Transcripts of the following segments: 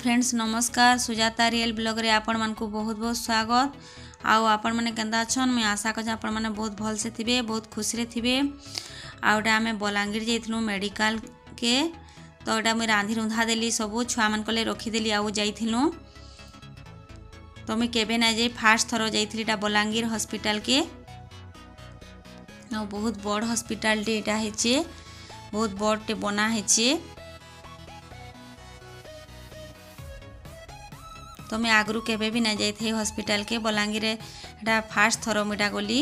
Friends नमस्कार Sujata real blog रे आपण मन को बहुत बहुत स्वागत। आउ आपण माने केंदा छन मैं आशा कर आपण माने बहुत भल से थिबे बहुत खुश रे थिबे। आउटा आमे बलांगीर जाइथनु मेडिकल के तो एटा मैं रांधी रुंधा देली सब छुआ मन कोले रखी देली आउ जाइथिनु। तो मैं केबे ना जाई फास्ट थरो जाइथिली एटा बलांगीर हॉस्पिटल के बहुत बड़ हॉस्पिटल टे एटा हेचे बहुत बड़ टे बना हेचे। तो मैं आगरू केबे भी ना जाई हॉस्पिटल के बलांगीर एटा फास्ट थरो मिटा गली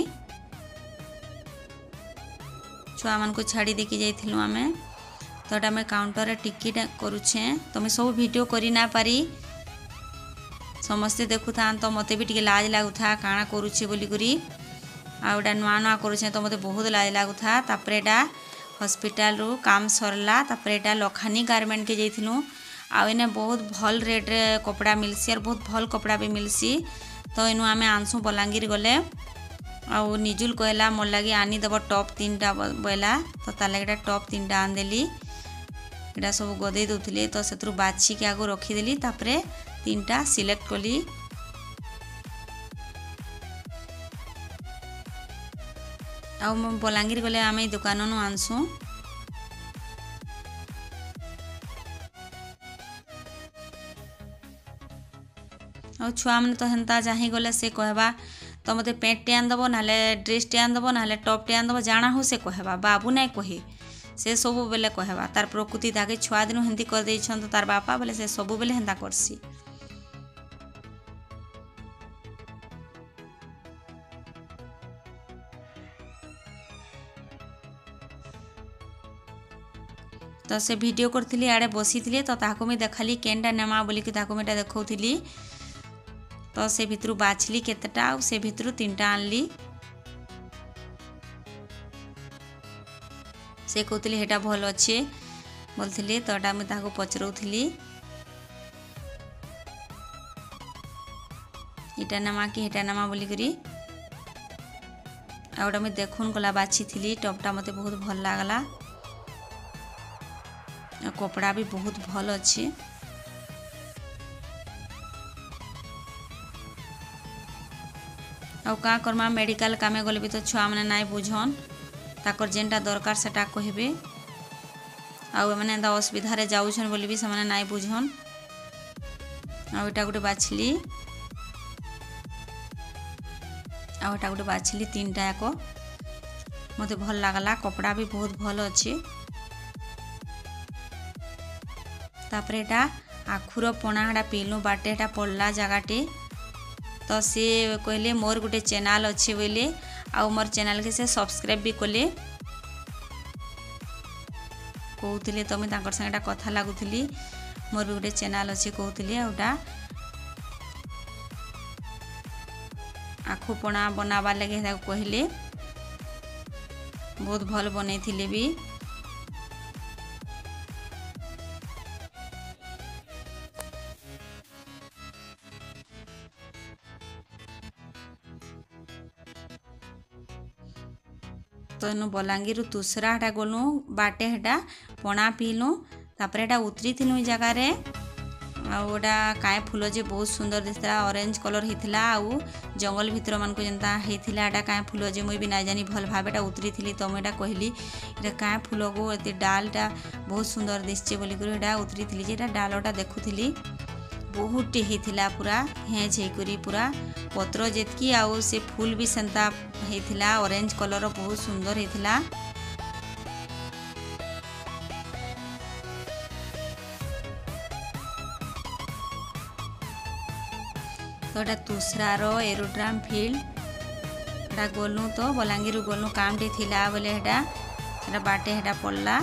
छुआ मन को छाड़ी देकी जाइथिलु आमे। तो एटा मैं काउंटर रे टिकट करूछे तो मैं सब वीडियो करी ना पारी समस्ते देखुथा तो मते भी टिके लाज लागुथा काना करूछे बोली करी आ एटा नुआ नुआ करूछे तो मते बहुत लाज लागुथा। तापरे एटा हॉस्पिटल रो काम सरला तापरे एटा लखानी गारमेंट के जाइथिलु आ इने बहुत भल रेट रे कपड़ा मिलसी और बहुत भल कपड़ा भी मिलसी। तो इनु आमे आनसु बलांगीर गले आ निजुल कहला मोर लगी आनी देव टॉप 3टा बोला तो तार लगे टॉप 3टा आन देली एटा सब गदे दउथिले तो सेतरु बाछि के आगो रखी देली तापरे 3टा सिलेक्ट कली। आ बलांगीर गले आमे दुकान नु आनसु और छुआ मैंने तो हेन्ता चाही गले से कहबा तो मते पेंट टे आनदेव ना ड्रेस टे आनदेव ना टॉप टे आनदेव जाना हो से कहबा बाबू नाई कहे से सबु बेले कहबा तार प्रकृति ताके छुआ दिन हेंती कर देछन तो तार बापा बेले से सबु बेले हेंता करसी। तो से वीडियो करथिली आड़े बसीथिले तो ताको मैं देखाली केनटा नेमा बोली कि ताको मैं देखौथिली तो से भितरु बाछली केतेटा आ से भितरु 3टा आनली से कहथिली हेटा भल अच्छे बोलथिले तो एटा मैं ताको पचरौथिली इटा नेमा कि हेटा नेमा बोली करी आ ओटा मैं देखुन गला बाछीथिली टॉपटा मते बहुत भल लागला कपड़ा भी बहुत भल अच्छे। आ का करमा मेडिकल कामे गले भी तो छुआ मैंने नाई बुझन ताकर जेनटा दरकार सेटा कहबे आ मैंने एंता असुविधा रे जाउछन बोली भी से नाई बुझन। आ एटा गुटे बाछली आ एटा गुटे बाछली 3टा याको मते भल लागला कपड़ा भी बहुत भल अच्छे। तापरे एटा आखुर पणा एटा पीलु बाटे एटा पड़ला जगाटे तो सी कहले मोर गुटे चैनल अच्छे बोले आ मोर चैनल के से सब्सक्राइब भी कले कहते तो मुझे संगे कथा लगुली मोर भी गोटे चैनल अच्छे कहते आउटा आखु पणा बनाबार लगे कहले बहुत भल बन भी। तो इनु बलांगीर तुसरा हटा गलु बाटे हटा पणा पीलु तापरे एटा उतरी थिनु जगह रे आउटा काय फूल जे बहुत सुंदर दिसला ऑरेंज कलर हितला आउ जंगल भीतर मन को जनता हेथिला एटा काय फूल जे मुई भी ना जानी भल भाबे एटा उतरी थिली तो मेटा कहली एटा काय फूल गो एते डालटा बहुत सुंदर दिसचे बोली कर एटा उतरी थिली जे एटा डालटा देखुथिली बहुत टे हेथिला पूरा हेज हे करी पूरा पत्र जेतकी आउ से फूल भी सेंता हेथिला ऑरेंज कलर बहुत सुंदर हेथिला। तो एटा तुसरा रो एरोड्राम फील्ड एटा गलु तो बलांगीर गलु काम टे थिला बोले एटा बाटे हेटा पड़ला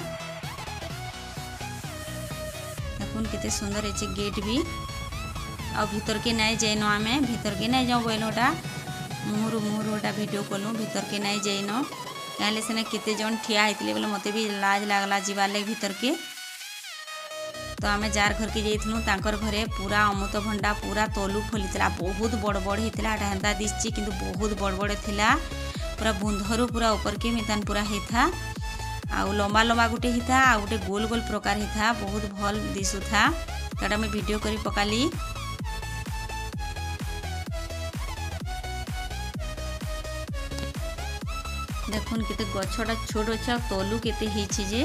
देखुन केते सुंदर है गेट भी आ भीतर के नहीं जाइन आमे भीतर के नहीं जाऊ बोलोटा मुहूर्टा वीडियो कलु भीतर के नहीं जाइन कहले से केते जन ठिया होते बोले मते भी लाज लागला जीवार लगे भीतर के। तो आमे जार घर के जाइथनु तांकर घरे पूरा अमृतभंडा पूरा तलु फलितला बहुत बड़ बड़ हेतला हेंता दिसची किंतु बहुत बड़ बड़ थिला पूरा बुंधरू पूरा ऊपर के मितान पूरा हेथा आ लंबा लंबा गोटे हिता आ गोटे गोल गोल प्रकार हिता बहुत भल दिशुथा तो एटा मुझे वीडियो करी पकाली। देखुन केते गछटा छोट अच्छे तलू केते हिची जे।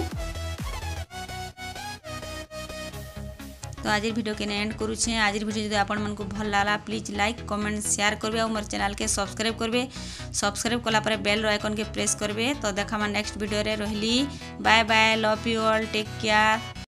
तो आज वीडियो के एंड करूछे। आज वीडियो जब आपण मन को भल लागला प्लीज लाइक कमेंट शेयर करबे और मोर चैनल के सब्सक्राइब करबे। सब्सक्राइब कला पर बेल आइकन के प्रेस करबे। तो देखा नेक्स्ट वीडियो रे रहली। Bye bye, love you all, take care.